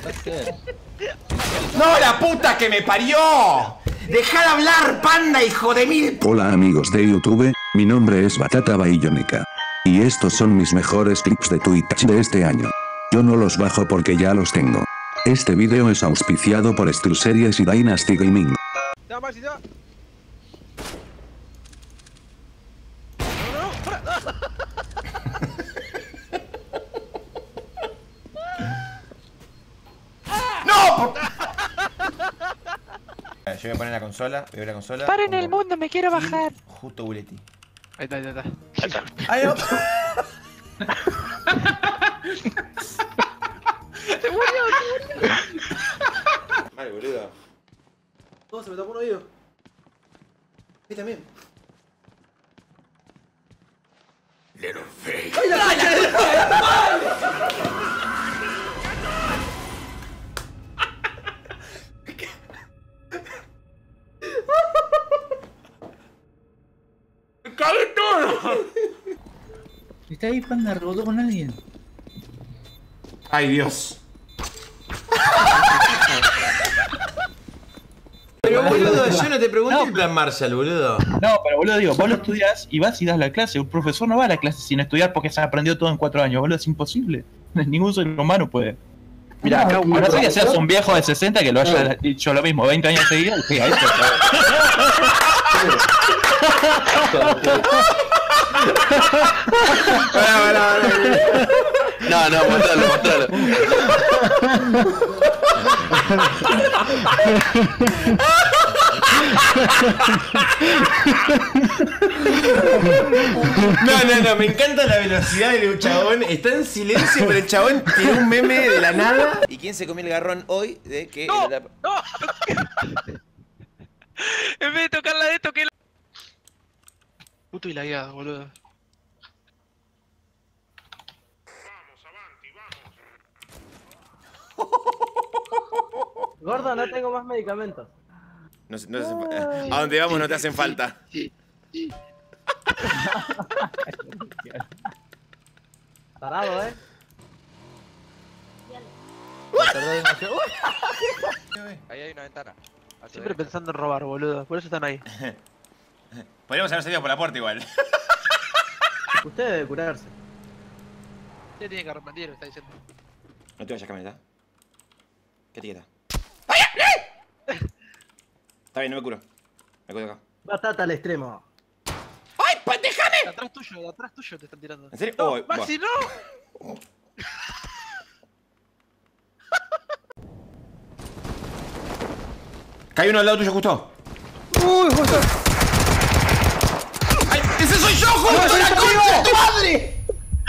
¡No, la puta que me parió! ¡Dejá de hablar, panda, hijo de mil! Hola amigos de YouTube, mi nombre es Batata Baillonica. Y estos son mis mejores clips de Twitch de este año. Yo no los bajo porque ya los tengo. Este video es auspiciado por SteelSeries y Dynasty Gaming. Ya, Maxi, ya. ¡No! Yo voy a poner la consola, voy a ver la consola. Paren el mundo, me quiero bajar. Justo Buleti. Ahí está, ahí está. ¡Ay, no! ¡Se murió! Vale, boludo. No, se me tapó un oído. Ahí también. Little fake. ¡Ay, la concha de ¡Me cagué todo! Está ahí, panda, rebotó con alguien. ¡Ay, Dios! Pero boludo, yo no te pregunté el plan Marshall, boludo. No, pero boludo, digo, vos lo estudiás y vas y das la clase. Un profesor no va a la clase sin estudiar porque se aprendió todo en 4 años, boludo, es imposible. Ningún ser humano puede. Mirá, acá no sé que seas un viejo de 60 que lo haya dicho lo mismo 20 años seguidos y diga esto. No, mostralo. No, me encanta la velocidad del chabón. Está en silencio, pero el chabón tiene un meme de la nada. ¿Y quién se comió el garrón hoy de que... ¡No! En vez de tocarla de toqué la... Puto y la guiada, boludo. Gordo, no tengo más medicamentos. A donde vamos no te hacen falta. Parado, Ahí hay una ventana. Siempre pensando en robar, boludo. Por eso están ahí. Podríamos haber salido por la puerta igual. Usted debe curarse. Usted tiene que arrepentir, me está diciendo. No te vayas, camioneta. ¿Qué etiqueta? Está bien, no me curo. Me curo acá. Batata al extremo. ¡Ay, pues déjame! De atrás tuyo te están tirando. ¿En serio? No, Oh, Maxi, no. Cae uno al lado tuyo justo. ¡Uy, justo! ¡Ay, ese soy yo, justo! ¡La concha de tu madre!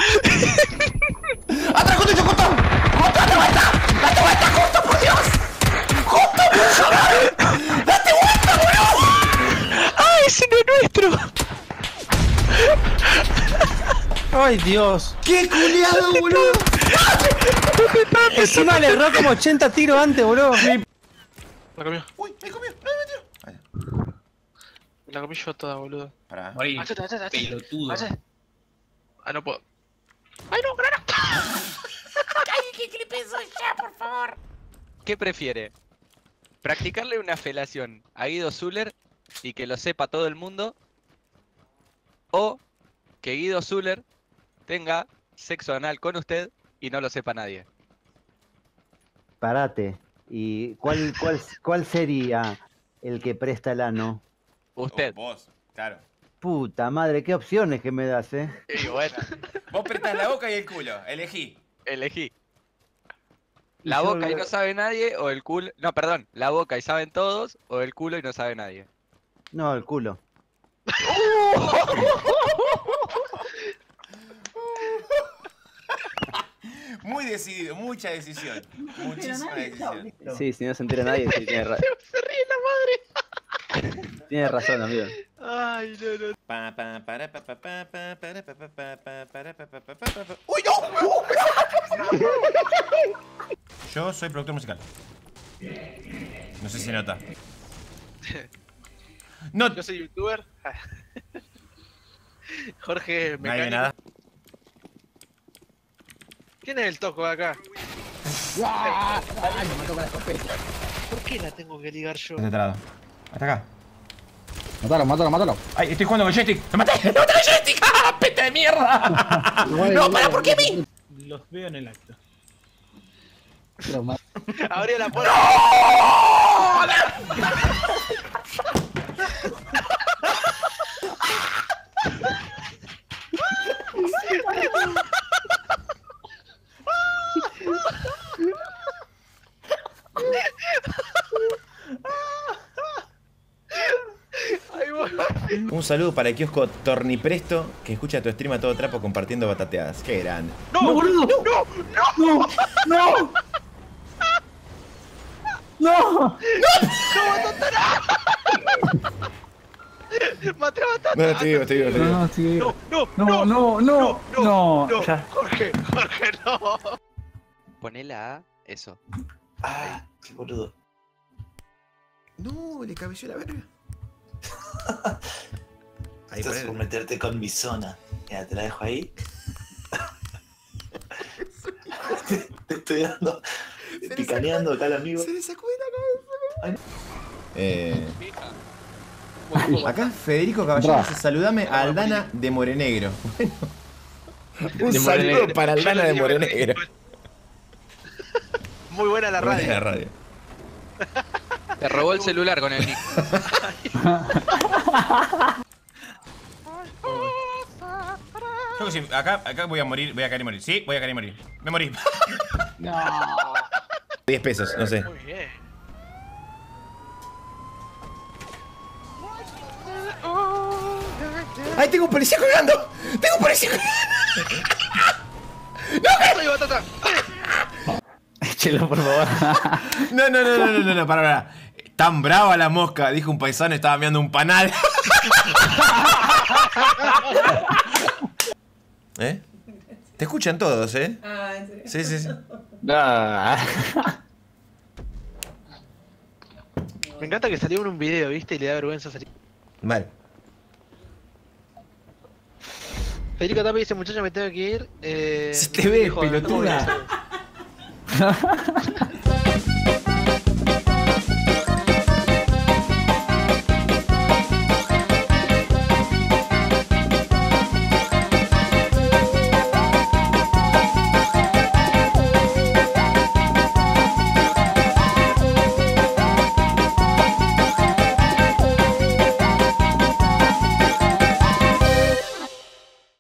¡Atrás justo yo, justo! ¡Justo, date vuelta! ¡Date vuelta, justo, por Dios! ¡Justo, por favor! ¡Date vuelta, boludo! ¡Ay, ese no es nuestro! ¡Ay, Dios! ¡Qué culiado, boludo! Encima le erró como 80 tiros antes, boludo. La comió. ¡Uy, me comió! ¡No me metió! La comí yo toda, boludo. Pará. Morí, Achate. pelotudo. Ah, no puedo. ¡Ay, no, granada! ¿Qué clip soy ya, por favor? ¿Qué prefiere? ¿Practicarle una felación a Guido Zuller y que lo sepa todo el mundo? ¿O que Guido Zuller tenga sexo anal con usted y no lo sepa nadie? Parate. ¿Y cuál sería el que presta el ano? Usted. Vos, claro. Puta madre, qué opciones que me das, Y bueno, Vos prestás la boca y el culo. Elegí. elegí. La yo boca y no sabe nadie o el culo... No, perdón. La boca y saben todos o el culo y no sabe nadie. No, el culo. Muy decidido, mucha decisión. Muchísima decisión. Sí, si no se entera nadie, sí, tiene razón. Se ríe la madre. Tiene razón, amigo. Ay, no. ¡Uy, no! Yo soy productor musical. No sé si se nota. No, Yo soy youtuber. Jorge nadie ve Mecánico. nada. ¿Quién es el toco de acá? Ay, me mató con la escopeta. ¿Por qué la tengo que ligar yo? De este lado. Hasta acá. Mátalo. Ay, estoy jugando con el joystick. ¡Lo maté! ¡Lo maté con el joystick! ¡Ah, pete de mierda! No, para, ¿por qué a mí? Los veo en el acto. Abrió la puerta. Un saludo para el kiosco Tornipresto, que escucha tu stream a todo trapo compartiendo batateadas. Qué grande. ¡No, boludo! ¡No! ¡Maté a Batata! No, estoy vivo. No, ya. Jorge, no. Ponela a eso. Ah, qué boludo. No, le cabelló la verga. Ahí Estás por meterte con mi zona. Mira, te la dejo ahí. Te estoy dando. Picaneando acá al amigo. Se le sacó de la cabeza. Acá Federico Caballero dice: saludame a Aldana de Morenegro. Bueno, un saludo para Aldana de Morenegro. Muy buena la radio. Buena radio. Te robó el celular con el nick. Creo que sí, acá voy a morir, voy a caer y morir. Sí, voy a caer y morir. Me morí. No. 10 pesos, no sé. Muy bien. ¡Ay, tengo un policía colgando! ¡Tengo un policía colgando! ¡Soy Batata! Échelo, por favor. No, para. Tan brava la mosca, dijo un paisano, estaba mirando un panal. ¿Eh? Te escuchan todos, ¿eh? Ah, ¿en serio? Sí. Me encanta que salió en un video, ¿viste? Y le da vergüenza salir. Mal. Federico Tapia dice: muchacho, me tengo que ir. Se te ve, pelotuda.